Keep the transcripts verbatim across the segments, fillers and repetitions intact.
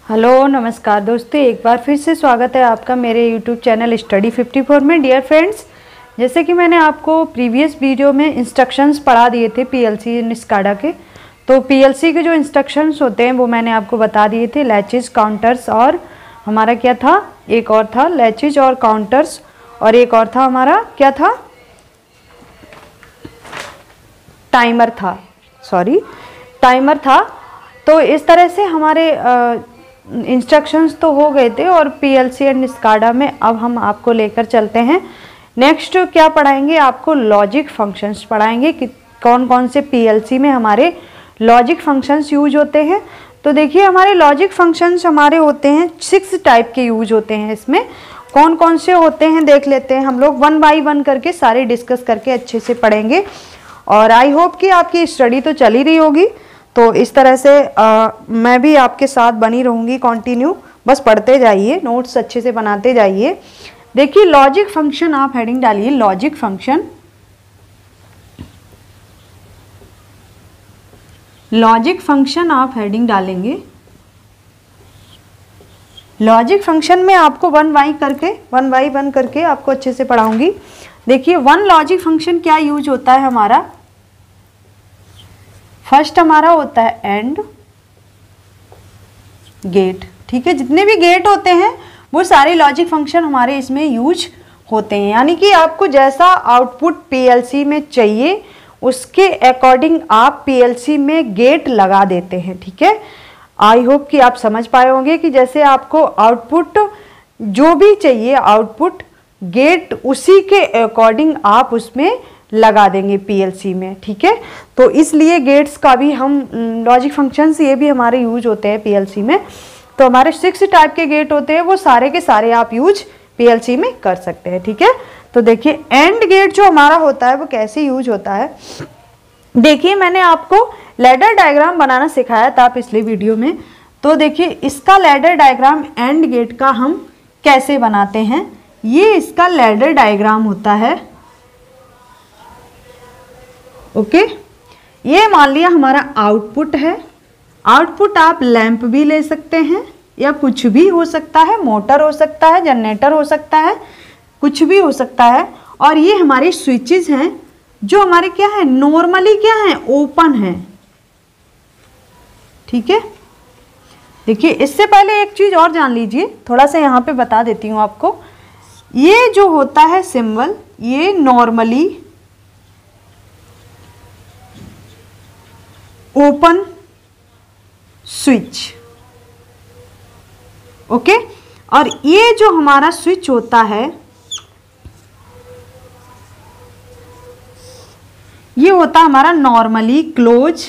Hello नमस्कार दोस्तों, एक बार फिर से स्वागत है आपका मेरे YouTube channel study fifty four में। डियर फ्रेंड्स, जैसे कि मैंने आपको प्रीवियस वीडियो में इंस्ट्रक्शंस पढ़ा दिए थे पीएलसी एंड स्काडा के, तो पीएलसी के जो इंस्ट्रक्शंस होते हैं वो मैंने आपको बता दिए थे, लैचेज, काउंटर्स और हमारा क्या था, एक और था लैचेज और काउंटर्स, और एक और था हमारा क्या था, टाइमर था, सॉरी टाइमर था। तो इस तरह से हमारे इंस्ट्रक्शंस तो हो गए थे और पीएलसी एंड स्काडा में अब हम आपको लेकर चलते हैं। नेक्स्ट क्या पढ़ाएंगे, आपको लॉजिक फंक्शंस पढ़ाएंगे कि कौन कौन से पीएलसी में हमारे लॉजिक फंक्शंस यूज होते हैं। तो देखिए, हमारे लॉजिक फंक्शंस हमारे होते हैं सिक्स टाइप के यूज होते हैं। इसमें कौन कौन से होते हैं देख लेते हैं, हम लोग वन बाई वन करके सारे डिस्कस करके अच्छे से पढ़ेंगे। और आई होप कि आपकी स्टडी तो चल ही रही होगी, तो इस तरह से आ, मैं भी आपके साथ बनी रहूँगी कंटिन्यू, बस पढ़ते जाइए, नोट्स अच्छे से बनाते जाइए। देखिए लॉजिक फंक्शन, आप हेडिंग डालिए लॉजिक फंक्शन। लॉजिक फंक्शन आप हेडिंग डालेंगे। लॉजिक फंक्शन में आपको वन बाई करके वन बाई वन करके आपको अच्छे से पढ़ाऊंगी। देखिए वन लॉजिक फंक्शन क्या यूज होता है हमारा, फर्स्ट हमारा होता है एंड गेट। ठीक है, जितने भी गेट होते हैं वो सारे लॉजिक फंक्शन हमारे इसमें यूज होते हैं। यानी कि आपको जैसा आउटपुट पीएलसी में चाहिए उसके अकॉर्डिंग आप पीएलसी में गेट लगा देते हैं। ठीक है, आई होप कि आप समझ पाए होंगे कि जैसे आपको आउटपुट जो भी चाहिए आउटपुट गेट उसी के अकॉर्डिंग आप उसमें लगा देंगे पीएलसी में। ठीक है, तो इसलिए गेट्स का भी हम लॉजिक फंक्शंस ये भी हमारे यूज होते हैं पीएलसी में। तो हमारे सिक्स टाइप के गेट होते हैं, वो सारे के सारे आप यूज पीएलसी में कर सकते हैं। ठीक है, तो देखिए एंड गेट जो हमारा होता है वो कैसे यूज होता है। देखिए मैंने आपको लैडर डायग्राम बनाना सिखाया था पिछले वीडियो में, तो देखिए इसका लैडर डायग्राम एंड गेट का हम कैसे बनाते हैं। ये इसका लैडर डायग्राम होता है। ओके, ये मान लिया हमारा आउटपुट है। आउटपुट आप लैंप भी ले सकते हैं या कुछ भी हो सकता है, मोटर हो सकता है, जनरेटर हो सकता है, कुछ भी हो सकता है। और ये हमारे स्विचेस हैं जो हमारे क्या है, नॉर्मली क्या है, ओपन है। ठीक है, देखिए इससे पहले एक चीज और जान लीजिए, थोड़ा सा यहाँ पे बता देती हूँ आपको। ये जो होता है सिंबल, ये नॉर्मली ओपन स्विच। ओके, और ये जो हमारा स्विच होता है ये होता है हमारा नॉर्मली क्लोज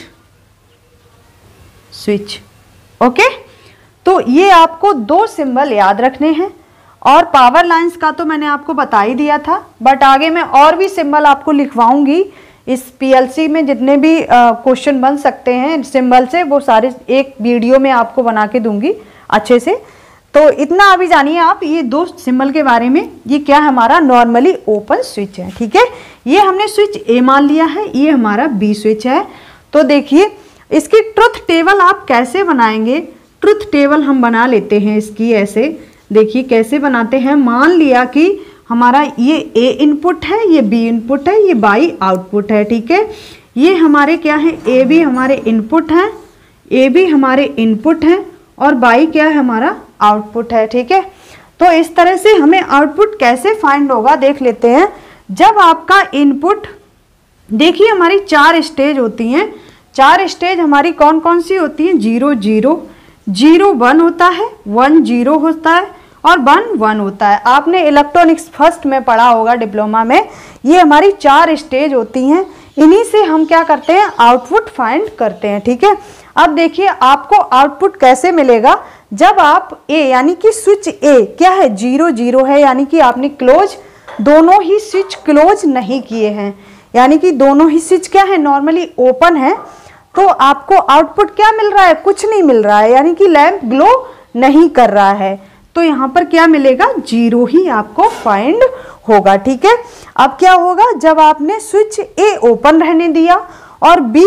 स्विच। ओके, तो ये आपको दो सिंबल याद रखने हैं। और पावर लाइंस का तो मैंने आपको बता ही दिया था, बट आगे मैं और भी सिंबल आपको लिखवाऊंगी। इस पीएलसी में जितने भी क्वेश्चन बन सकते हैं सिंबल से, वो सारे एक वीडियो में आपको बना के दूंगी अच्छे से। तो इतना अभी जानिए आप ये दो सिंबल के बारे में। ये क्या है, हमारा नॉर्मली ओपन स्विच है। ठीक है, ये हमने स्विच ए मान लिया है, ये हमारा बी स्विच है। तो देखिए इसकी ट्रुथ टेबल आप कैसे बनाएंगे। ट्रुथ टेबल हम बना लेते हैं इसकी ऐसे। देखिए कैसे बनाते हैं, मान लिया कि हमारा ये ए इनपुट है, ये बी इनपुट है, ये बाई आउटपुट है। ठीक है, ये हमारे क्या है, ए बी हमारे इनपुट है, ए बी हमारे इनपुट है और बाई क्या है, हमारा आउटपुट है। ठीक है, तो इस तरह से हमें आउटपुट कैसे फाइंड होगा देख लेते हैं। जब आपका इनपुट, देखिए हमारी चार स्टेज होती हैं। चार स्टेज हमारी कौन कौन सी होती हैं, जीरो जीरो, जीरो वन होता है, वन जीरो होता है और वन वन होता है। आपने इलेक्ट्रॉनिक्स फर्स्ट में पढ़ा होगा डिप्लोमा में। ये हमारी चार स्टेज होती हैं, इन्हीं से हम क्या करते हैं, आउटपुट फाइंड करते हैं। ठीक है, अब देखिए आपको आउटपुट कैसे मिलेगा। जब आप ए यानी कि स्विच ए क्या है, जीरो जीरो है, यानी कि आपने क्लोज, दोनों ही स्विच क्लोज नहीं किए हैं, यानी कि दोनों ही स्विच क्या है, नॉर्मली ओपन है। तो आपको आउटपुट क्या मिल रहा है, कुछ नहीं मिल रहा है, यानी कि लैंप ग्लो नहीं कर रहा है। तो यहाँ पर क्या मिलेगा, जीरो ही आपको फाइंड होगा। ठीक है, अब क्या होगा, जब आपने स्विच ए ओपन रहने दिया और बी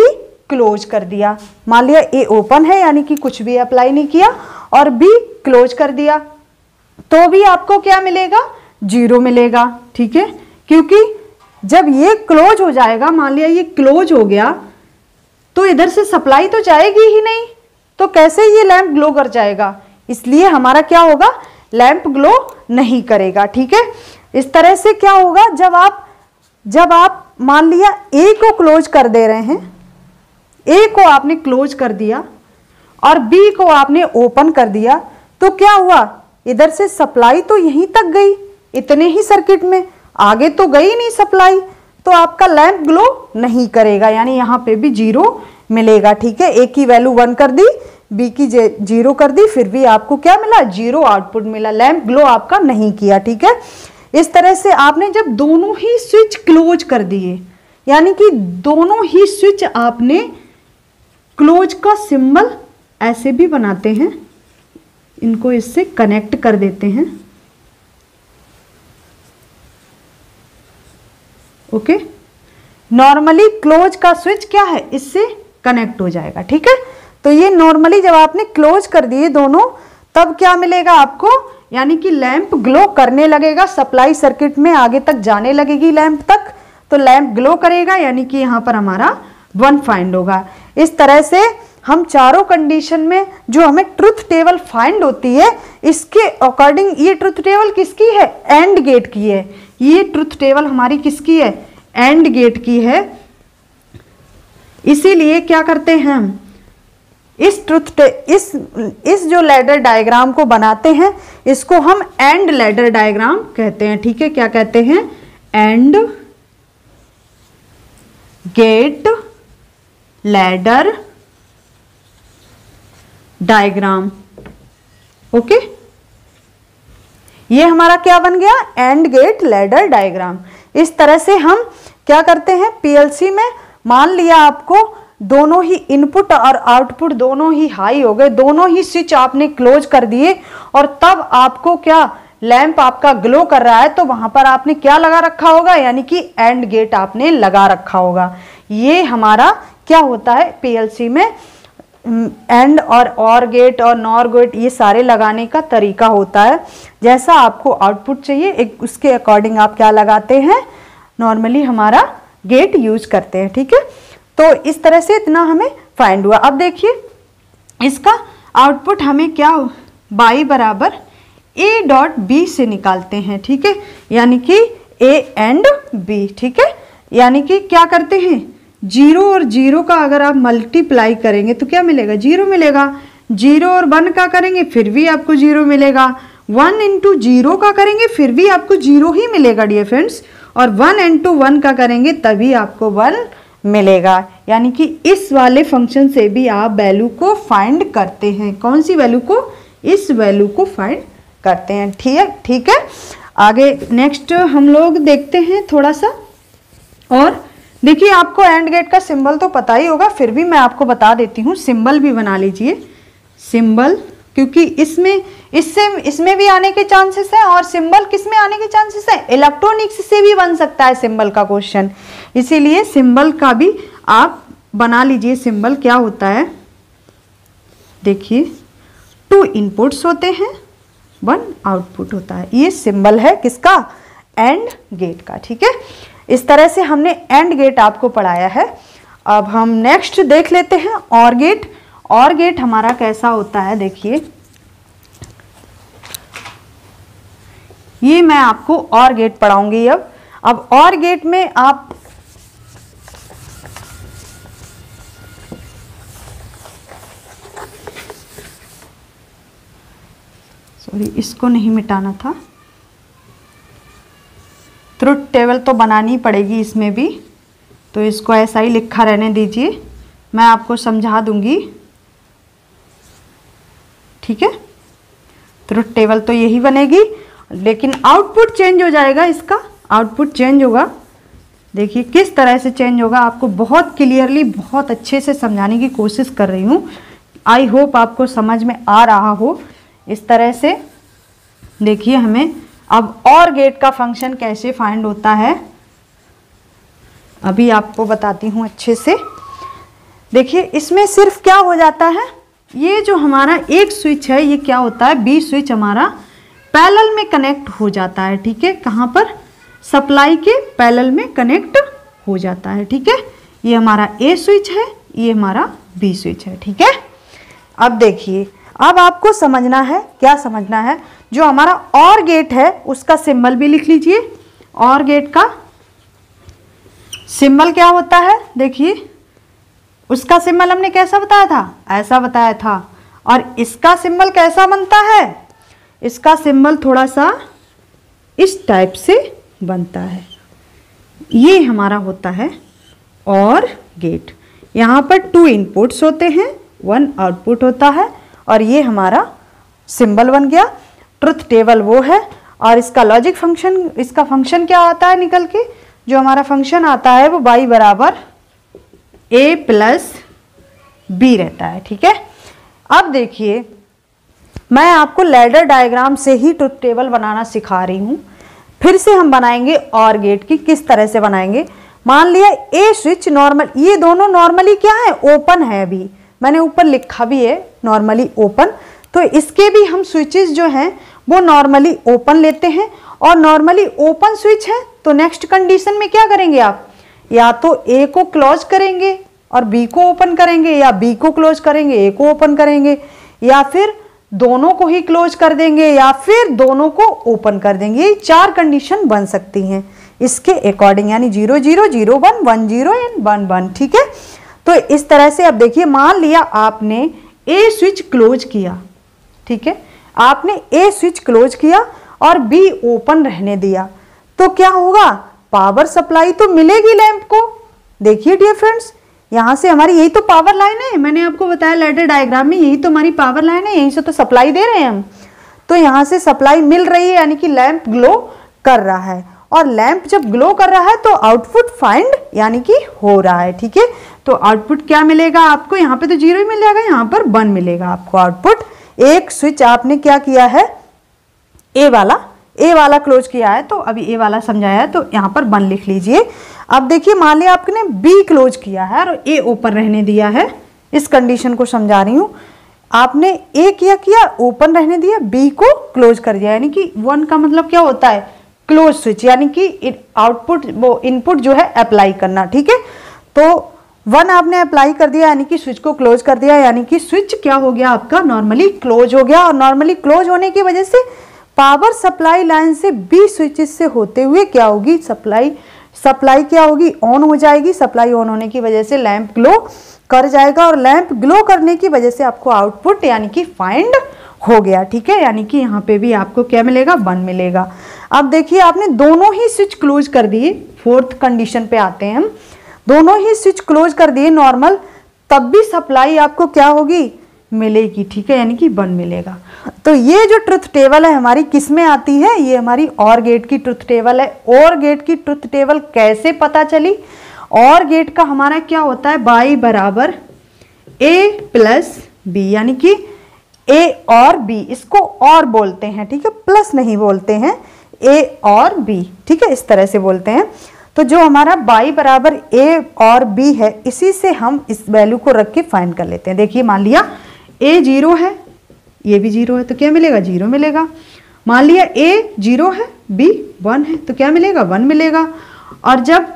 क्लोज कर दिया। मान लिया ए ओपन है यानी कि कुछ भी अप्लाई नहीं किया, और बी क्लोज कर दिया, तो भी आपको क्या मिलेगा, जीरो मिलेगा। ठीक है, क्योंकि जब ये क्लोज हो जाएगा, मान लिया ये क्लोज हो गया, तो इधर से सप्लाई तो जाएगी ही नहीं, तो कैसे ये लैंप ग्लो कर जाएगा, इसलिए हमारा क्या होगा, लैंप ग्लो नहीं करेगा। ठीक है, इस तरह से क्या होगा, जब आप जब आप मान लिया ए को क्लोज कर दे रहे हैं, ए को आपने क्लोज कर दिया और बी को आपने ओपन कर दिया, तो क्या हुआ, इधर से सप्लाई तो यहीं तक गई, इतने ही सर्किट में, आगे तो गई नहीं सप्लाई, तो आपका लैंप ग्लो नहीं करेगा, यानी यहाँ पे भी जीरो मिलेगा। ठीक है, ए की वैल्यू वन कर दी, बी की जीरो कर दी, फिर भी आपको क्या मिला, जीरो आउटपुट मिला, लैंप ग्लो आपका नहीं किया। ठीक है, इस तरह से आपने जब दोनों ही स्विच क्लोज कर दिए, यानी कि दोनों ही स्विच आपने क्लोज का सिंबल ऐसे भी बनाते हैं, इनको इससे कनेक्ट कर देते हैं। ओके, नॉर्मली क्लोज का स्विच क्या है, इससे कनेक्ट हो जाएगा। ठीक है, तो ये नॉर्मली जब आपने क्लोज कर दिए दोनों, तब क्या मिलेगा आपको, यानी कि लैंप ग्लो करने लगेगा, सप्लाई सर्किट में आगे तक जाने लगेगी लैंप तक, तो लैंप ग्लो करेगा, यानी कि यहाँ पर हमारा वन फाइंड होगा। इस तरह से हम चारों कंडीशन में जो हमें ट्रुथ टेबल फाइंड होती है, इसके अकॉर्डिंग, ये ट्रुथ टेबल किसकी है, एंड गेट की है, ये ट्रुथ टेबल हमारी किसकी है, एंड गेट की है। इसीलिए क्या करते हैं हम, इस ट्रुथ इस इस जो लैडर डायग्राम को बनाते हैं, इसको हम एंड लैडर डायग्राम कहते हैं। ठीक है, क्या कहते हैं, and gate ladder diagram. Okay, ये हमारा क्या बन गया, एंड गेट लैडर डायग्राम। इस तरह से हम क्या करते हैं, पीएलसी में मान लिया आपको दोनों ही इनपुट और आउटपुट दोनों ही हाई हो गए, दोनों ही स्विच आपने क्लोज कर दिए, और तब आपको क्या, लैंप आपका ग्लो कर रहा है, तो वहां पर आपने क्या लगा रखा होगा, यानी कि एंड गेट आपने लगा रखा होगा। ये हमारा क्या होता है पीएलसी में, एंड और और गेट और नॉर गेट, ये सारे लगाने का तरीका होता है। जैसा आपको आउटपुट चाहिए, एक उसके अकॉर्डिंग आप क्या लगाते हैं, नॉर्मली हमारा गेट यूज करते हैं। ठीक है, तो इस तरह से इतना हमें फाइंड हुआ। अब देखिए इसका आउटपुट हमें क्या, बाई बराबर ए डॉट बी से निकालते हैं। ठीक है, यानी कि ए एंड बी। ठीक है, यानी कि क्या करते हैं, जीरो और जीरो का अगर आप मल्टीप्लाई करेंगे तो क्या मिलेगा, जीरो मिलेगा। जीरो और वन का करेंगे फिर भी आपको जीरो मिलेगा। वन इंटू जीरो का करेंगे फिर भी आपको जीरो ही मिलेगा डियर फ्रेंड्स, और वन इंटू वन का करेंगे तभी आपको वन मिलेगा। यानी कि इस वाले फंक्शन से भी आप वैल्यू को फाइंड करते हैं। कौन सी वैल्यू को, इस वैल्यू को फाइंड करते हैं। ठीक है, ठीक है, आगे नेक्स्ट हम लोग देखते हैं थोड़ा सा। और देखिए आपको एंड गेट का सिंबल तो पता ही होगा, फिर भी मैं आपको बता देती हूँ, सिंबल भी बना लीजिए। सिंबल, क्योंकि इसमें इससे इसमें भी आने के चांसेस हैं, और सिंबल किस में आने के चांसेस हैं, इलेक्ट्रॉनिक्स से भी बन सकता है सिंबल का क्वेश्चन, इसीलिए सिंबल का भी आप बना लीजिए। सिंबल क्या होता है, देखिए टू इनपुट्स होते हैं, वन आउटपुट होता है, ये सिंबल है किसका, एंड गेट का। ठीक है, इस तरह से हमने एंड गेट आपको पढ़ाया है। अब हम नेक्स्ट देख लेते हैं और गेट। और गेट हमारा कैसा होता है, देखिए ये मैं आपको और गेट पढ़ाऊंगी अब। अब और गेट में आप सॉरी इसको नहीं मिटाना था, ट्रुथ टेबल तो बनानी पड़ेगी इसमें भी, तो इसको ऐसा ही लिखा रहने दीजिए, मैं आपको समझा दूंगी। ठीक है, ट्रुथ टेबल तो यही बनेगी, लेकिन आउटपुट चेंज हो जाएगा, इसका आउटपुट चेंज होगा। देखिए किस तरह से चेंज होगा, आपको बहुत क्लियरली बहुत अच्छे से समझाने की कोशिश कर रही हूँ। आई होप आपको समझ में आ रहा हो। इस तरह से देखिए हमें अब और गेट का फंक्शन कैसे फाइंड होता है, अभी आपको बताती हूँ अच्छे से। देखिए इसमें सिर्फ क्या हो जाता है, ये जो हमारा एक स्विच है ये क्या होता है, बी स्विच हमारा पैरेलल में कनेक्ट हो जाता है। ठीक है, कहाँ पर, सप्लाई के पैरेलल में कनेक्ट हो जाता है। ठीक है, ये हमारा ए स्विच है, ये हमारा बी स्विच है। ठीक है, अब देखिए, अब आपको समझना है, क्या समझना है, जो हमारा और गेट है उसका सिंबल भी लिख लीजिए। और गेट का सिंबल क्या होता है, देखिए उसका सिंबल हमने कैसा बताया था, ऐसा बताया था। और इसका सिंबल कैसा बनता है, इसका सिंबल थोड़ा सा इस टाइप से बनता है। ये हमारा होता है और गेट। यहाँ पर टू इनपुट्स होते हैं, वन आउटपुट होता है, और ये हमारा सिंबल बन गया। ट्रुथ टेबल वो है, और इसका लॉजिक फंक्शन, इसका फंक्शन क्या आता है निकल के, जो हमारा फंक्शन आता है वो बाई बराबर ए प्लस बी रहता है। ठीक है, अब देखिए मैं आपको लैडर डायग्राम से ही ट्रुथ टेबल बनाना सिखा रही हूँ। फिर से हम बनाएंगे और गेट की, किस तरह से बनाएंगे। मान लिया ए स्विच नॉर्मल, ये दोनों नॉर्मली क्या है, ओपन है। अभी मैंने ऊपर लिखा भी है नॉर्मली ओपन, तो इसके भी हम स्विचेस जो हैं वो नॉर्मली ओपन लेते हैं। और नॉर्मली ओपन स्विच है तो नेक्स्ट कंडीशन में क्या करेंगे आप, या तो ए को क्लोज करेंगे और बी को ओपन करेंगे, या बी को क्लोज करेंगे ए को ओपन करेंगे, या फिर दोनों को ही क्लोज कर देंगे, या फिर दोनों को ओपन कर देंगे। ये चार कंडीशन बन सकती हैं इसके अकॉर्डिंग, यानी zero zero zero one one zero and one one. ठीक है, तो इस तरह से अब देखिए, मान लिया आपने ए स्विच क्लोज किया। ठीक है, आपने ए स्विच क्लोज किया और बी ओपन रहने दिया, तो क्या होगा, पावर सप्लाई तो मिलेगी लैंप को। देखिए डियर फ्रेंड्स, यहाँ से हमारी यही तो पावर लाइन है, मैंने आपको बताया लैडर डायग्राम में, यही तो हमारी पावर लाइन है, यहीं से तो सप्लाई दे रहे हैं हम। तो यहाँ से सप्लाई मिल रही है, यानी कि लैंप ग्लो कर रहा है। और लैंप जब ग्लो कर रहा है तो आउटपुट फाइंड यानी कि हो रहा है। ठीक है, तो आउटपुट क्या मिलेगा आपको, यहाँ पे तो जीरो ही मिल जाएगा, यहाँ पर वन मिलेगा आपको आउटपुट। एक स्विच आपने क्या किया है, ए वाला ए वाला क्लोज किया है, तो अभी ए वाला समझाया है, तो यहाँ पर वन लिख लीजिए। अब देखिए, मान लिया आपने बी क्लोज किया है और ए ओपन रहने दिया है, इस कंडीशन को समझा रही हूँ। आपने ए किया किया ओपन रहने दिया, बी को क्लोज कर दिया, यानी कि वन का मतलब क्या होता है, क्लोज स्विच, यानी कि आउटपुट वो इनपुट जो है अप्लाई करना। ठीक है, तो वन आपने अप्लाई कर दिया, यानी कि स्विच को क्लोज कर दिया, यानी कि स्विच क्या हो गया आपका, नॉर्मली क्लोज हो गया। और नॉर्मली क्लोज होने की वजह से पावर सप्लाई लाइन से बी स्विचेस से होते हुए क्या होगी, सप्लाई सप्लाई क्या होगी, ऑन हो जाएगी। सप्लाई ऑन होने की वजह से लैंप ग्लो कर जाएगा, और लैंप ग्लो करने की वजह से आपको आउटपुट यानी कि फाइंड हो गया। ठीक है, यानी कि यहाँ पे भी आपको क्या मिलेगा, वन मिलेगा। अब देखिए, आपने दोनों ही स्विच क्लोज कर दिए, फोर्थ कंडीशन पे आते हैं हम, दोनों ही स्विच क्लोज कर दिए नॉर्मल, तब भी सप्लाई आपको क्या होगी, मिलेगी। ठीक है, यानी कि वन मिलेगा। तो ये जो ट्रुथ टेबल है हमारी किस में आती है, ये हमारी और गेट की ट्रुथ टेबल है। और गेट की ट्रुथ टेबल कैसे पता चली, और गेट का हमारा क्या होता है, बाई बराबर ए प्लस बी, यानी कि ए और बी, इसको और बोलते हैं। ठीक है, प्लस नहीं बोलते हैं, ए और बी। ठीक है, इस तरह से बोलते हैं। तो जो हमारा बाई बराबर ए और बी है, इसी से हम इस वैल्यू को रख के फाइंड कर लेते हैं। देखिए, मान लिया ए जीरो है, ये भी जीरो है, तो क्या मिलेगा, जीरो मिलेगा। मान लिया ए जीरो है, बी वन है, तो क्या मिलेगा, वन मिलेगा। और जब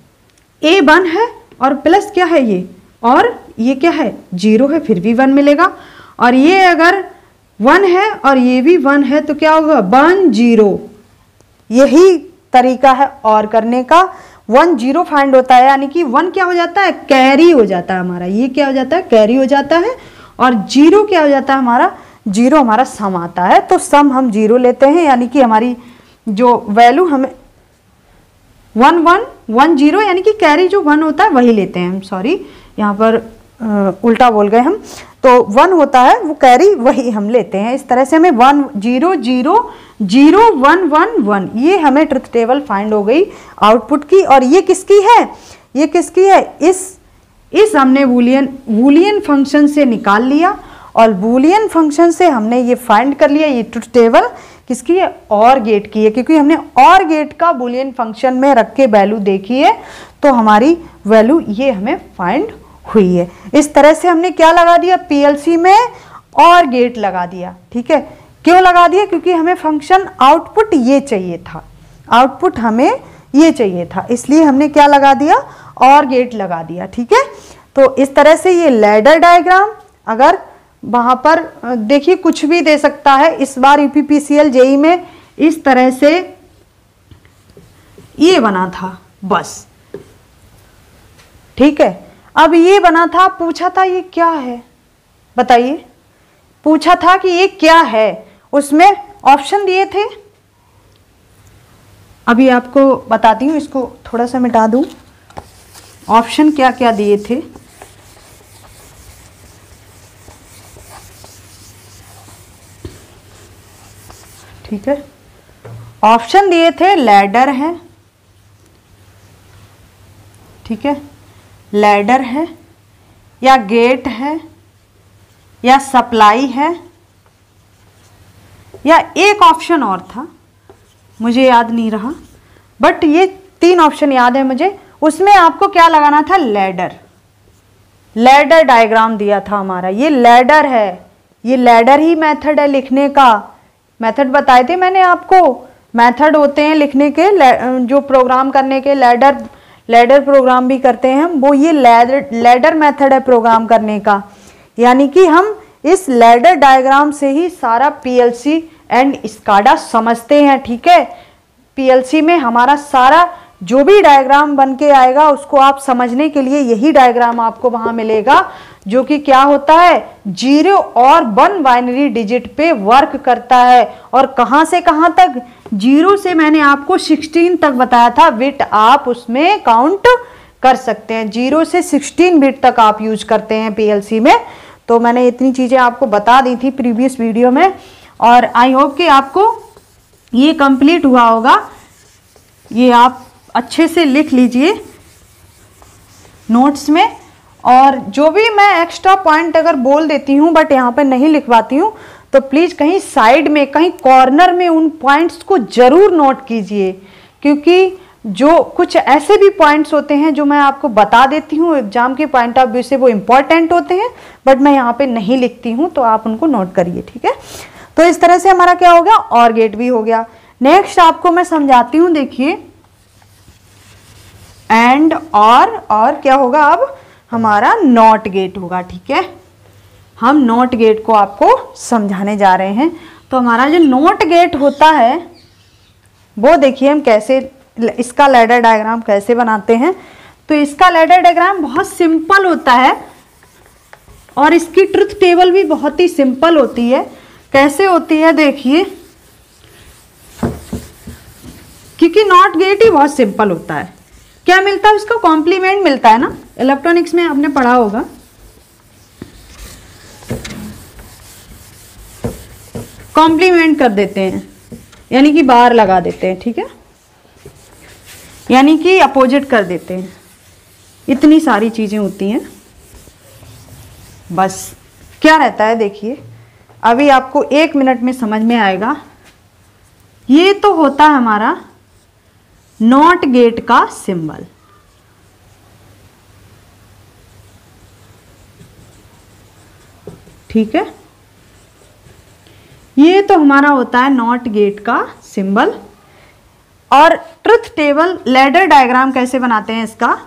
ए वन है और प्लस क्या है ये, और ये क्या है, जीरो है, फिर भी वन मिलेगा। और ये अगर वन है और ये भी वन है, तो क्या होगा, वन जीरो। यही तरीका है और करने का, वन जीरो फाइंड होता है, यानी कि वन क्या हो जाता है, कैरी हो जाता है हमारा, ये क्या हो जाता है, कैरी हो जाता है। और जीरो क्या हो जाता है हमारा, जीरो हमारा सम आता है। तो सम हम जीरो लेते हैं, यानी कि हमारी जो वैल्यू हमें वन वन वन जीरो, यानी कि कैरी जो वन होता है वही लेते हैं हम। सॉरी, यहाँ पर आ, उल्टा बोल गए हम। तो वन होता है वो कैरी, वही हम लेते हैं। इस तरह से हमें one zero zero zero one one one, ये हमें ट्रुथ टेबल फाइंड हो गई आउटपुट की। और ये किसकी है, ये किसकी है, इस इस हमने बूलियन बूलियन फंक्शन से निकाल लिया, और बूलियन फंक्शन से हमने ये फाइंड कर लिया। ये ट्रुथ टेबल किसकी है, और गेट की है, क्योंकि हमने और गेट का बूलियन फंक्शन में रख के वैल्यू देखी है, तो हमारी वैल्यू ये हमें फाइंड हुई है। इस तरह से हमने क्या लगा दिया पीएलसी में, और गेट लगा दिया। ठीक है, क्यों लगा दिया? क्योंकि हमें फंक्शन आउटपुट ये चाहिए था, आउटपुट हमें ये चाहिए था, इसलिए हमने क्या लगा दिया, और गेट लगा दिया। ठीक है, तो इस तरह से ये लैडर डायग्राम, अगर वहां पर देखिए कुछ भी दे सकता है। इस बार यूपीपीसीएल जेई में इस तरह से ये बना था बस। ठीक है, अब ये बना था, पूछा था ये क्या है, बताइए, पूछा था कि ये क्या है, उसमें ऑप्शन दिए थे। अभी आपको बताती हूँ, इसको थोड़ा सा मिटा दूं, ऑप्शन क्या क्या दिए थे। ठीक है, ऑप्शन दिए थे लैडर है, ठीक है, लैडर है, या गेट है, या सप्लाई है, या एक ऑप्शन और था मुझे याद नहीं रहा, बट ये तीन ऑप्शन याद है मुझे। उसमें आपको क्या लगाना था, लैडर, लैडर डायग्राम दिया था हमारा, ये लैडर है, ये लैडर ही मेथड है लिखने का। मेथड बताए थे मैंने आपको, मेथड होते हैं लिखने के, जो प्रोग्राम करने के, लैडर लैडर प्रोग्राम भी करते हैं हम, वो ये लैडर लैडर मेथड है प्रोग्राम करने का। यानी कि हम इस लैडर डायग्राम से ही सारा पीएलसी एंड स्काडा समझते हैं। ठीक है, पीएलसी में हमारा सारा जो भी डायग्राम बन के आएगा उसको आप समझने के लिए यही डायग्राम आपको वहां मिलेगा, जो कि क्या होता है, जीरो और वन बाइनरी डिजिट पे वर्क करता है। और कहां से कहां तक, जीरो से मैंने आपको सिक्सटीन तक बताया था बिट, आप उसमें काउंट कर सकते हैं। जीरो से सिक्सटीन बिट तक आप यूज करते हैं पीएलसी में। तो मैंने इतनी चीजें आपको बता दी थी प्रीवियस वीडियो में, और आई होप कि आपको ये कंप्लीट हुआ होगा। ये आप अच्छे से लिख लीजिए नोट्स में, और जो भी मैं एक्स्ट्रा पॉइंट अगर बोल देती हूँ बट यहाँ पे नहीं लिखवाती हूँ, तो प्लीज कहीं साइड में, कहीं कॉर्नर में उन पॉइंट्स को जरूर नोट कीजिए, क्योंकि जो कुछ ऐसे भी पॉइंट्स होते हैं जो मैं आपको बता देती हूँ एग्जाम के पॉइंट ऑफ व्यू से, वो इंपॉर्टेंट होते हैं बट मैं यहाँ पे नहीं लिखती हूँ, तो आप उनको नोट करिए। ठीक है, तो इस तरह से हमारा क्या हो गया, और गेट भी हो गया। नेक्स्ट आपको मैं समझाती हूँ, देखिए एंड और और क्या होगा, अब हमारा नॉट गेट होगा। ठीक है, हम नॉट गेट को आपको समझाने जा रहे हैं। तो हमारा जो नॉट गेट होता है वो देखिए हम कैसे, इसका लैडर डायग्राम कैसे बनाते हैं। तो इसका लैडर डायग्राम बहुत सिंपल होता है, और इसकी ट्रुथ टेबल भी बहुत ही सिंपल होती है। कैसे होती है देखिए, क्योंकि नॉट गेट ही बहुत सिंपल होता है। क्या मिलता है उसका, कॉम्प्लीमेंट मिलता है ना, इलेक्ट्रॉनिक्स में आपने पढ़ा होगा। कॉम्प्लीमेंट कर देते हैं, यानी कि बार लगा देते हैं। ठीक है, यानी कि अपोजिट कर देते हैं। इतनी सारी चीजें होती हैं। बस क्या रहता है देखिए, अभी आपको एक मिनट में समझ में आएगा। ये तो होता है हमारा नॉट गेट का सिंबल। ठीक है, ये तो हमारा होता है नॉट गेट का सिंबल। और ट्रुथ टेबल लैडर डायग्राम कैसे बनाते हैं इसका,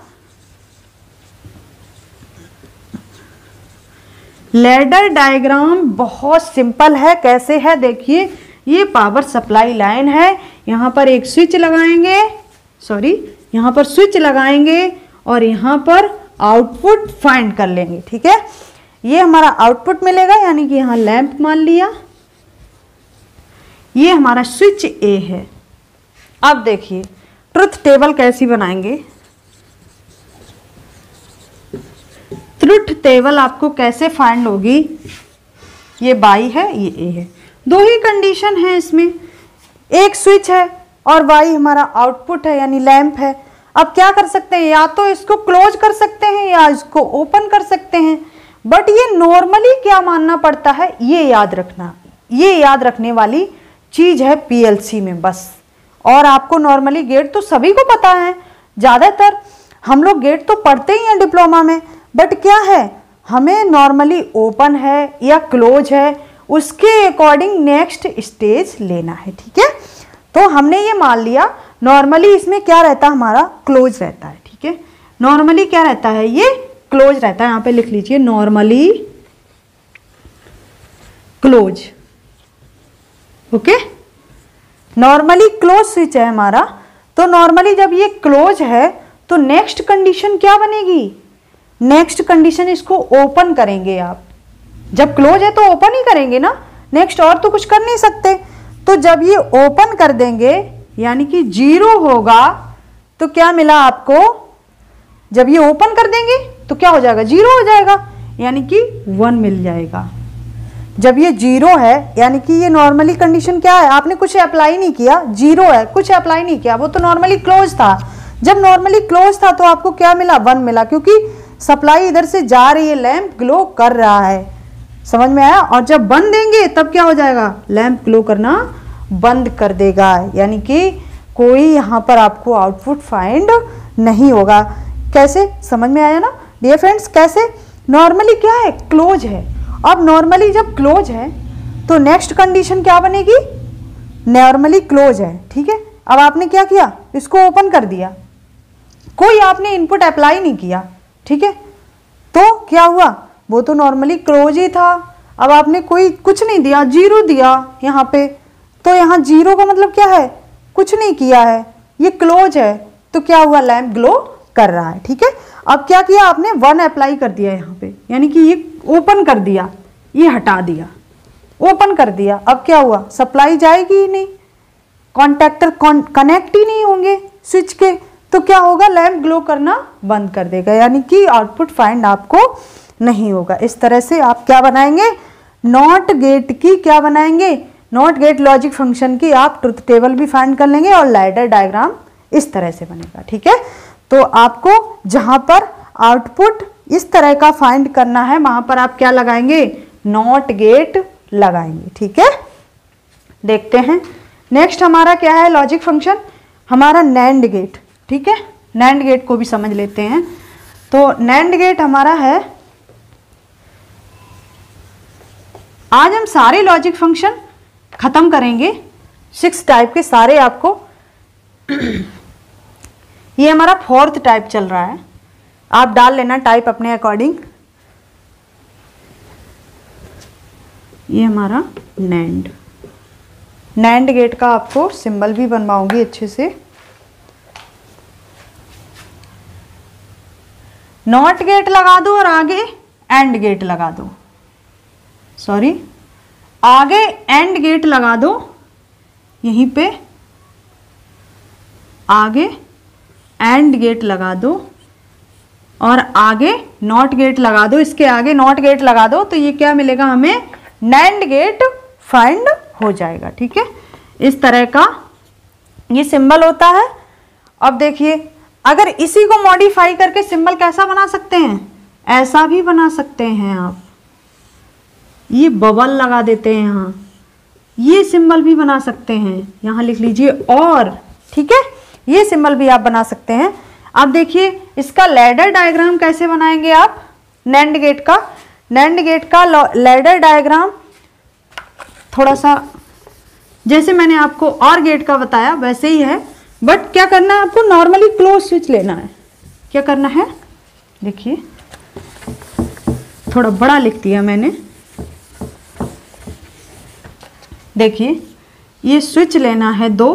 लैडर डायग्राम बहुत सिंपल है। कैसे है देखिए, ये पावर सप्लाई लाइन है, यहां पर एक स्विच लगाएंगे, सॉरी यहां पर स्विच लगाएंगे और यहां पर आउटपुट फाइंड कर लेंगे। ठीक है, ये हमारा आउटपुट मिलेगा, यानी कि यहां लैंप मान लिया, ये हमारा स्विच ए है। अब देखिए ट्रुथ टेबल कैसी बनाएंगे, ट्रुथ टेबल आपको कैसे फाइंड होगी, ये बाई है ये ए है, दो ही कंडीशन है इसमें, एक स्विच है और वाई हमारा आउटपुट है यानी लैंप है। अब क्या कर सकते हैं, या तो इसको क्लोज कर सकते हैं या इसको ओपन कर सकते हैं, बट ये नॉर्मली क्या मानना पड़ता है, ये याद रखना, ये याद रखने वाली चीज है पीएलसी में बस। और आपको नॉर्मली गेट तो सभी को पता है, ज्यादातर हम लोग गेट तो पढ़ते ही हैं डिप्लोमा में, बट क्या है, हमें नॉर्मली ओपन है या क्लोज है उसके अकॉर्डिंग नेक्स्ट स्टेज लेना है, ठीक है। तो हमने ये मान लिया नॉर्मली इसमें क्या रहता है, हमारा क्लोज रहता है, ठीक है। नॉर्मली क्या रहता है, ये क्लोज रहता है, यहाँ पे लिख लीजिए normally close, okay. Normally close switch है हमारा, तो नॉर्मली जब ये क्लोज है तो नेक्स्ट कंडीशन क्या बनेगी, नेक्स्ट कंडीशन इसको ओपन करेंगे आप। जब क्लोज है तो ओपन ही करेंगे ना, नेक्स्ट और तो कुछ कर नहीं सकते। तो जब ये ओपन कर देंगे यानी कि जीरो होगा, तो क्या मिला आपको, जब ये ओपन कर देंगे तो क्या हो जाएगा, जीरो हो जाएगा, यानी कि वन मिल जाएगा। जब ये जीरो है यानी कि ये नॉर्मली कंडीशन क्या है, आपने कुछ अप्लाई नहीं किया, जीरो है, कुछ अप्लाई नहीं किया, वो तो नॉर्मली क्लोज था। जब नॉर्मली क्लोज था तो आपको क्या मिला, वन मिला, क्योंकि सप्लाई इधर से जा रही है, लैंप ग्लो कर रहा है, समझ में आया। और जब बंद देंगे तब क्या हो जाएगा, लैंप ग्लो करना बंद कर देगा, यानी कि कोई यहाँ पर आपको आउटपुट फाइंड नहीं होगा। कैसे, समझ में आया ना डियर फ्रेंड्स, कैसे, नॉर्मली क्या है, क्लोज है। अब नॉर्मली जब क्लोज है तो नेक्स्ट कंडीशन क्या बनेगी, नॉर्मली क्लोज है, ठीक है। अब आपने क्या किया, इसको ओपन कर दिया, कोई आपने इनपुट अप्लाई नहीं किया, ठीक है, तो क्या हुआ, वो तो नॉर्मली क्लोज ही था। अब आपने कोई कुछ नहीं दिया, जीरो दिया यहाँ पे, तो यहाँ जीरो का मतलब क्या है, कुछ नहीं किया है, ये क्लोज है, तो क्या हुआ, लैंप ग्लो कर रहा है, ठीक है। अब क्या किया आपने, वन अप्लाई कर दिया यहाँ पे, यानी कि ये ओपन कर दिया, ये हटा दिया, ओपन कर दिया। अब क्या हुआ, सप्लाई जाएगी ही नहीं, कॉन्टैक्टर कनेक्ट ही नहीं होंगे स्विच के, तो क्या होगा, लैंप ग्लो करना बंद कर देगा, यानी कि आउटपुट फाइंड आपको नहीं होगा। इस तरह से आप क्या बनाएंगे, नॉट गेट की क्या बनाएंगे, नॉट गेट लॉजिक फंक्शन की आप ट्रुथ टेबल भी फाइंड कर लेंगे और लैडर डायग्राम इस तरह से बनेगा, ठीक है। तो आपको जहां पर आउटपुट इस तरह का फाइंड करना है वहां पर आप क्या लगाएंगे, नॉट गेट लगाएंगे, ठीक है। देखते हैं नेक्स्ट हमारा क्या है लॉजिक फंक्शन, हमारा नैंड गेट, ठीक है। नैंड गेट को भी समझ लेते हैं। तो नैंड गेट हमारा है, आज हम सारे लॉजिक फंक्शन खत्म करेंगे, सिक्स टाइप के सारे आपको ये हमारा फोर्थ टाइप चल रहा है, आप डाल लेना टाइप अपने अकॉर्डिंग। ये हमारा नैंड नैंड गेट का आपको सिंबल भी बनवाऊंगी अच्छे से। नॉट गेट लगा दो और आगे एंड गेट लगा दो, सॉरी आगे एंड गेट लगा दो, यहीं पे आगे एंड गेट लगा दो और आगे नॉट गेट लगा दो, इसके आगे नॉट गेट लगा दो, तो ये क्या मिलेगा हमें, नैंड गेट फाइंड हो जाएगा, ठीक है। इस तरह का ये सिंबल होता है। अब देखिए अगर इसी को मॉडिफाई करके सिंबल कैसा बना सकते हैं, ऐसा भी बना सकते हैं आप, ये बबल लगा देते हैं यहाँ, ये सिंबल भी बना सकते हैं, यहाँ लिख लीजिए और, ठीक है, ये सिंबल भी आप बना सकते हैं। अब देखिए इसका लैडर डायग्राम कैसे बनाएंगे आप, नैंड गेट का नैंड गेट का लैडर डायग्राम थोड़ा सा जैसे मैंने आपको और गेट का बताया वैसे ही है, बट क्या करना है आपको, नॉर्मली क्लोज स्विच लेना है। क्या करना है, देखिए थोड़ा बड़ा लिख दिया मैंने, देखिए ये स्विच लेना है दो,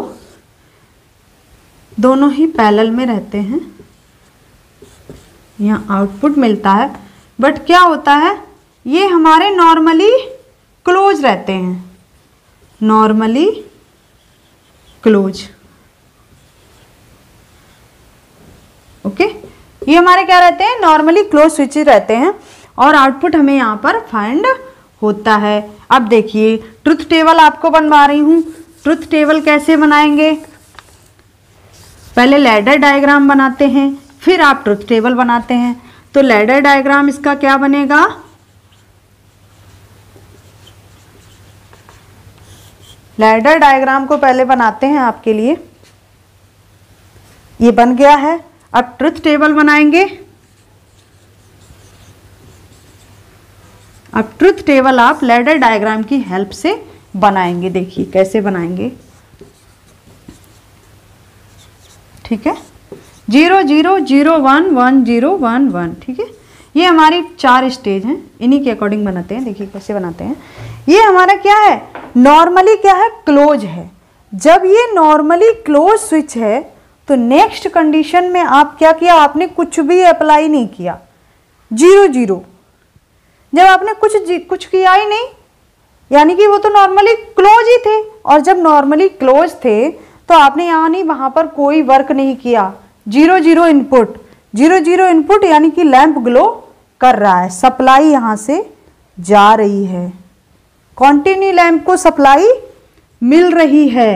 दोनों ही पैरेलल में रहते हैं, यहाँ आउटपुट मिलता है, बट क्या होता है ये हमारे नॉर्मली क्लोज रहते हैं, नॉर्मली क्लोज, ओके। ये हमारे क्या रहते हैं, नॉर्मली क्लोज स्विच रहते हैं और आउटपुट हमें यहाँ पर फाइंड होता है। अब देखिए ट्रुथ टेबल आपको बनवा रही हूँ, ट्रुथ टेबल कैसे बनाएंगे, पहले लैडर डायग्राम बनाते हैं फिर आप ट्रुथ टेबल बनाते हैं। तो लैडर डायग्राम इसका क्या बनेगा, लैडर डायग्राम को पहले बनाते हैं आपके लिए, ये बन गया है। अब ट्रुथ टेबल बनाएंगे, अब ट्रुथ टेबल आप लैडर डायग्राम की हेल्प से बनाएंगे। देखिए कैसे बनाएंगे, ठीक है। Zero zero zero one one zero one one, ठीक है। ये हमारी चार स्टेज हैं, इन्हीं के अकॉर्डिंग बनाते हैं। देखिए कैसे बनाते हैं। ये हमारा क्या है, नॉर्मली क्या है, क्लोज है। जब ये नॉर्मली क्लोज स्विच है तो नेक्स्ट कंडीशन में आप क्या किया, आपने कुछ भी अप्लाई नहीं किया, जीरो जीरो। जब आपने कुछ कुछ किया ही नहीं, यानी कि वो तो नॉर्मली क्लोज ही थे, और जब नॉर्मली क्लोज थे तो आपने यानी वहां पर कोई वर्क नहीं किया, zero zero input, zero zero input, यानी कि लैंप ग्लो कर रहा है, सप्लाई यहां से जा रही है, कॉन्टिन्यू लैंप को सप्लाई मिल रही है।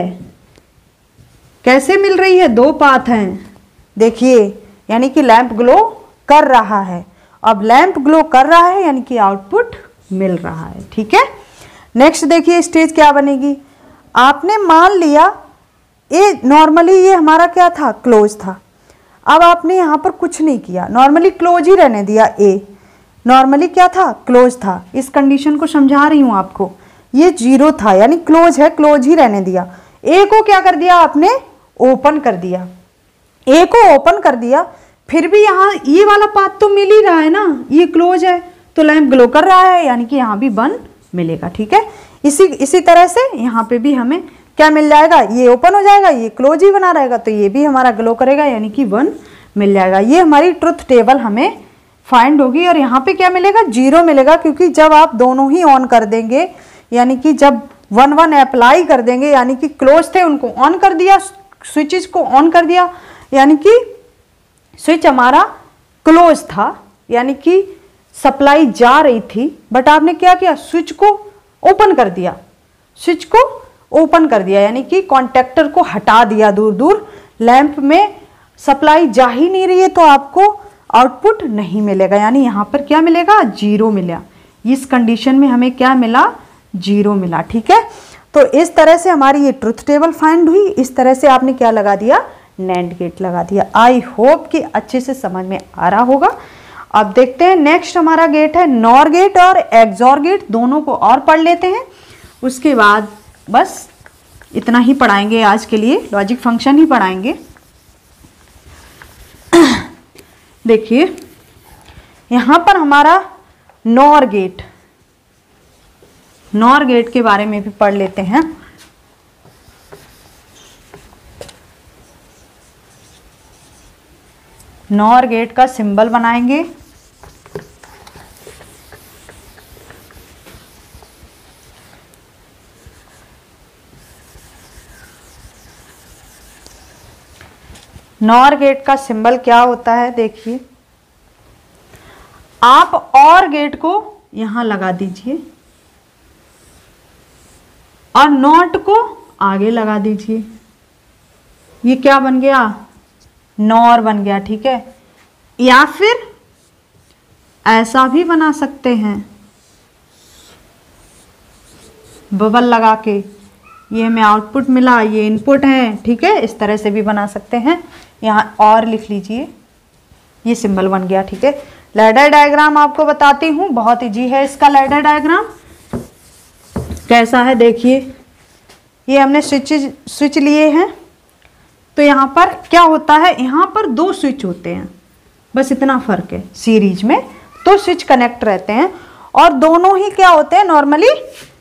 कैसे मिल रही है, दो पाथ हैं, देखिए, यानी कि लैंप ग्लो कर रहा है। अब लैंप ग्लो कर रहा है यानी कि आउटपुट मिल रहा है, ठीक है। नेक्स्ट देखिए स्टेज क्या बनेगी। आपने मान लिया ये नॉर्मली ये हमारा क्या था, क्लोज था। अब आपने यहाँ पर कुछ नहीं किया, नॉर्मली क्लोज ही रहने दिया। ए नॉर्मली क्या था, क्लोज था। इस कंडीशन को समझा रही हूँ आपको। ये जीरो था यानी क्लोज है, क्लोज ही रहने दिया। ए को क्या कर दिया आपने, ओपन कर दिया। ए को ओपन कर दिया, फिर भी यहाँ ये वाला पाथ तो मिल ही रहा है ना, ये क्लोज है तो लैंप ग्लो कर रहा है, यानी कि यहाँ भी वन मिलेगा, ठीक है। इसी इसी तरह से यहाँ पे भी हमें क्या मिल जाएगा, ये ओपन हो जाएगा, ये क्लोज ही बना रहेगा, तो ये भी हमारा ग्लो करेगा, यानी कि वन मिल जाएगा। ये हमारी ट्रुथ टेबल हमें फाइंड होगी। और यहाँ पे क्या मिलेगा, जीरो मिलेगा, क्योंकि जब आप दोनों ही ऑन कर देंगे, यानी कि जब वन वन अप्लाई कर देंगे, यानी कि क्लोज थे उनको ऑन कर दिया, स्विचेस को ऑन कर दिया, यानी कि स्विच हमारा क्लोज था, यानी कि सप्लाई जा रही थी, बट आपने क्या किया, स्विच को ओपन कर दिया, स्विच को ओपन कर दिया, यानी कि कॉन्टेक्टर को हटा दिया दूर दूर, लैंप में सप्लाई जा ही नहीं रही है तो आपको आउटपुट नहीं मिलेगा, यानी यहां पर क्या मिलेगा, जीरो मिला। इस कंडीशन में हमें क्या मिला, जीरो मिला, ठीक है। तो इस तरह से हमारी ये ट्रुथ टेबल फाइंड हुई। इस तरह से आपने क्या लगा दिया, नैंड गेट लगा दिया। आई होप कि अच्छे से समझ में आ रहा होगा। अब देखते हैं नेक्स्ट हमारा गेट है नॉर गेट और एक्सॉर गेट, दोनों को और पढ़ लेते हैं। उसके बाद बस इतना ही पढ़ाएंगे आज के लिए, लॉजिक फंक्शन ही पढ़ाएंगे। देखिए यहां पर हमारा नॉर गेट, नॉर गेट के बारे में भी पढ़ लेते हैं। नॉर गेट का सिंबल बनाएंगे। नॉर गेट का सिंबल क्या होता है, देखिए आप और गेट को यहां लगा दीजिए और नॉट को आगे लगा दीजिए, ये क्या बन गया, नॉर बन गया, ठीक है। या फिर ऐसा भी बना सकते हैं, बबल लगा के, ये हमें आउटपुट मिला, ये इनपुट है, ठीक है। इस तरह से भी बना सकते हैं। यहाँ और लिख लीजिए, ये सिंबल बन गया, ठीक है। लैडर डायग्राम आपको बताती हूँ, बहुत इजी है इसका लैडर डायग्राम। कैसा है देखिए, ये हमने स्विच स्विच लिए हैं, तो यहाँ पर क्या होता है, यहाँ पर दो स्विच होते हैं, बस इतना फर्क है। सीरीज में दो स्विच कनेक्ट रहते हैं और दोनों ही क्या होते हैं, नॉर्मली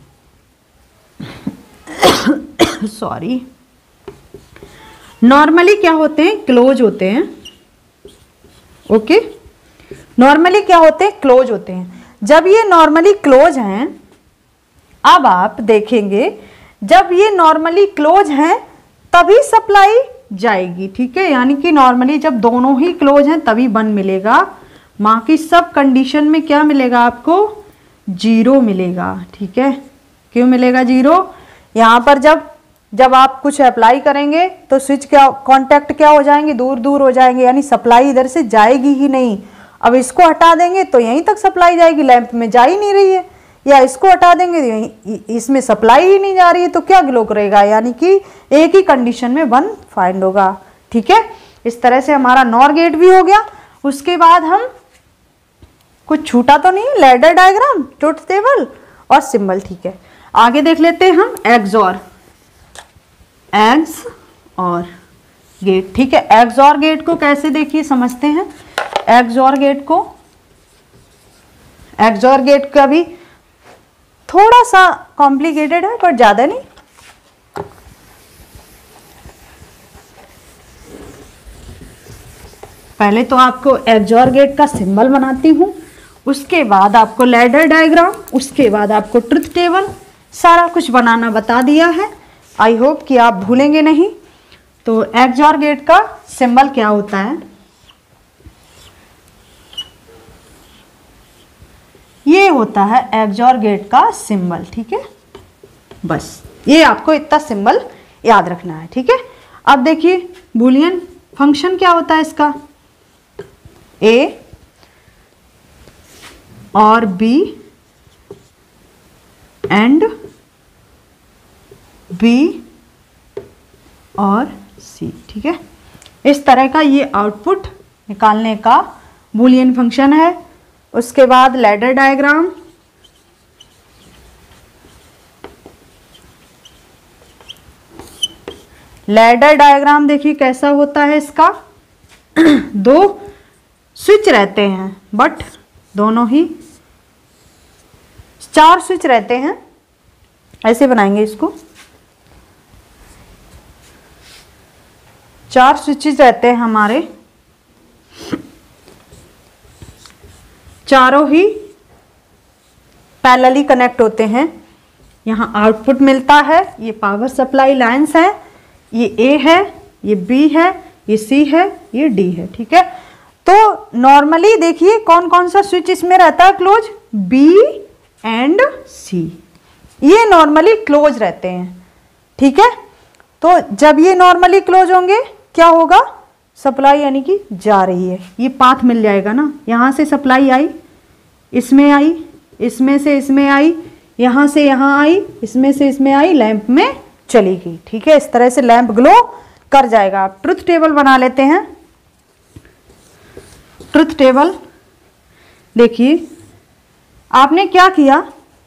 सॉरी नॉर्मली क्या होते हैं, क्लोज होते हैं। ओके, नॉर्मली क्या होते हैं, क्लोज होते हैं। जब ये नॉर्मली क्लोज हैं, अब आप देखेंगे जब ये नॉर्मली क्लोज हैं तभी सप्लाई जाएगी, ठीक है। यानी कि नॉर्मली जब दोनों ही क्लोज हैं तभी वन मिलेगा, बाकी सब कंडीशन में क्या मिलेगा आपको, जीरो मिलेगा, ठीक है। क्यों मिलेगा जीरो, यहाँ पर जब जब आप कुछ अप्लाई करेंगे तो स्विच क्या, कांटेक्ट क्या हो जाएंगे, दूर दूर हो जाएंगे, यानी सप्लाई इधर से जाएगी ही नहीं। अब इसको हटा देंगे तो यहीं तक सप्लाई जाएगी, लैंप में जा ही नहीं रही है, या इसको हटा देंगे तो यहीं इसमें सप्लाई ही नहीं जा रही है, तो क्या ग्लो करेगा, यानी कि एक ही कंडीशन में वन फाइंड होगा, ठीक है। इस तरह से हमारा नॉर गेट भी हो गया। उसके बाद हम कुछ छूटा तो नहीं है, लैडर डायग्राम, ट्रुथ टेबल और सिंबल, ठीक है। आगे देख लेते हैं हम एक्सऑर, एक्स और गेट, ठीक है। एक्सऑर गेट को कैसे देखिए समझते हैं। एक्सऑर गेट को, एक्सऑर गेट का भी थोड़ा सा कॉम्प्लिकेटेड है पर ज्यादा नहीं। पहले तो आपको एक्सऑर गेट का सिंबल बनाती हूँ, उसके बाद आपको लैडर डायग्राम, उसके बाद आपको ट्रुथ टेबल, सारा कुछ बनाना बता दिया है। आई होप कि आप भूलेंगे नहीं। तो एक्सऑर गेट का सिंबल क्या होता है, ये होता है एक्सऑर गेट का सिंबल, ठीक है। बस ये आपको इतना सिंबल याद रखना है, ठीक है। अब देखिए बूलियन फंक्शन क्या होता है इसका, ए और बी एंड बी और सी, ठीक है। इस तरह का ये आउटपुट निकालने का बूलियन फंक्शन है। उसके बाद लैडर डायग्राम, लैडर डायग्राम देखिए कैसा होता है इसका। दो स्विच रहते हैं बट दोनों ही, चार स्विच रहते हैं, ऐसे बनाएंगे इसको। चार स्विचेस रहते हैं हमारे, चारों ही पैरेलली कनेक्ट होते हैं। यहाँ आउटपुट मिलता है, ये पावर सप्लाई लाइंस है, ये ए है, ये बी है, ये सी है, ये डी है, ठीक है। तो नॉर्मली देखिए कौन कौन सा स्विच इसमें रहता है क्लोज, बी एंड सी, ये नॉर्मली क्लोज रहते हैं, ठीक है। तो जब ये नॉर्मली क्लोज होंगे क्या होगा, सप्लाई यानी कि जा रही है, ये पाथ मिल जाएगा ना, यहाँ से सप्लाई आई, इसमें आई, इसमें से इसमें आई, यहाँ से यहाँ आई, इसमें से इसमें आई, लैंप में चली गई, ठीक है। इस तरह से लैंप ग्लो कर जाएगा। आप ट्रुथ टेबल बना लेते हैं। ट्रुथ टेबल देखिए आपने क्या किया,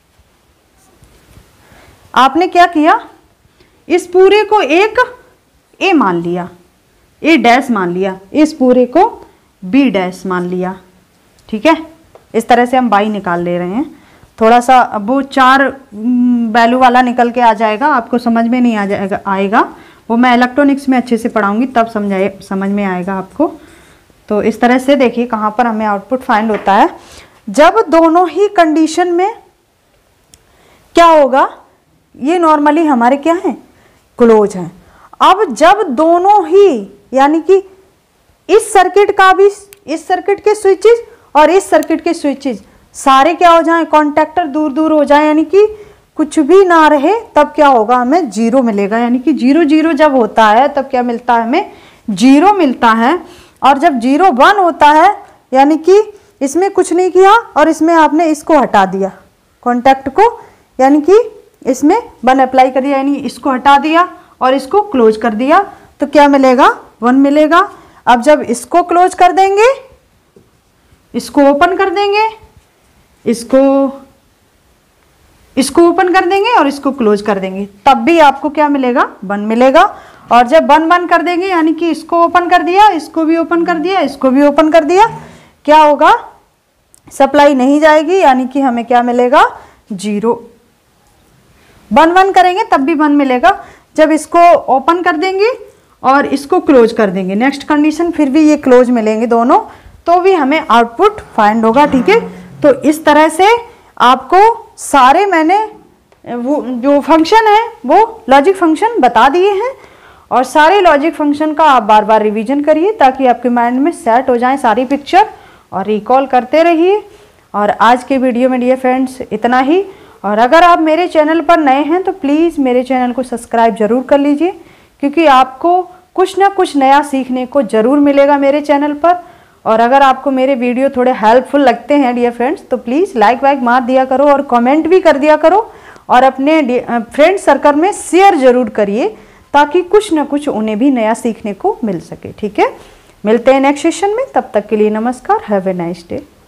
आपने क्या किया, इस पूरे को एक ए मान लिया, ए डैश मान लिया, इस पूरे को बी डैश मान लिया, ठीक है। इस तरह से हम बाई निकाल ले रहे हैं। थोड़ा सा अब वो चार वैल्यू वाला निकल के आ जाएगा, आपको समझ में नहीं आ जाएगा आएगा वो मैं इलेक्ट्रॉनिक्स में अच्छे से पढ़ाऊंगी तब समझाए समझ में आएगा आपको। तो इस तरह से देखिए कहाँ पर हमें आउटपुट फाइंड होता है। जब दोनों ही कंडीशन में क्या होगा, ये नॉर्मली हमारे क्या हैं, क्लोज हैं। अब जब दोनों ही यानी कि इस सर्किट का भी, इस सर्किट के स्विचेस और इस सर्किट के स्विचेस सारे क्या हो जाएं, कॉन्टैक्टर दूर दूर हो जाए, यानी कि कुछ भी ना रहे, तब क्या होगा, हमें जीरो मिलेगा। यानी कि जीरो जीरो जब होता है तब क्या मिलता है, हमें जीरो मिलता है। और जब जीरो वन होता है यानी कि इसमें कुछ नहीं किया और इसमें आपने इसको हटा दिया कॉन्टैक्ट को, यानी कि इसमें वन अप्लाई कर दिया, यानी इसको हटा दिया और इसको क्लोज कर दिया, तो क्या मिलेगा, वन मिलेगा। अब जब इसको क्लोज कर देंगे, इसको ओपन कर देंगे, इसको इसको ओपन कर देंगे और इसको क्लोज कर देंगे, तब भी आपको क्या मिलेगा, वन मिलेगा। और जब वन वन कर देंगे यानी कि इसको ओपन कर दिया, इसको भी ओपन कर दिया, इसको भी ओपन कर दिया, क्या होगा, सप्लाई नहीं जाएगी, यानी कि हमें क्या मिलेगा, जीरो। वन वन करेंगे तब भी वन मिलेगा। जब इसको ओपन कर देंगे और इसको क्लोज कर देंगे, नेक्स्ट कंडीशन फिर भी ये क्लोज मिलेंगे दोनों, तो भी हमें आउटपुट फाइंड होगा, ठीक है। तो इस तरह से आपको सारे मैंने वो जो फंक्शन है वो लॉजिक फंक्शन बता दिए हैं, और सारे लॉजिक फंक्शन का आप बार बार रिवीजन करिए ताकि आपके माइंड में सेट हो जाए सारी पिक्चर, और रिकॉल करते रहिए। और आज के वीडियो में डियर फ्रेंड्स इतना ही। और अगर आप मेरे चैनल पर नए हैं तो प्लीज़ मेरे चैनल को सब्सक्राइब जरूर कर लीजिए, क्योंकि आपको कुछ ना कुछ नया सीखने को ज़रूर मिलेगा मेरे चैनल पर। और अगर आपको मेरे वीडियो थोड़े हेल्पफुल लगते हैं डियर फ्रेंड्स तो प्लीज़ लाइक वाइक मार दिया करो और कमेंट भी कर दिया करो, और अपने फ्रेंड सर्कल में शेयर ज़रूर करिए ताकि कुछ ना कुछ उन्हें भी नया सीखने को मिल सके, ठीक है। मिलते हैं नेक्स्ट सेशन में, तब तक के लिए नमस्कार, हैव ए नाइस डे।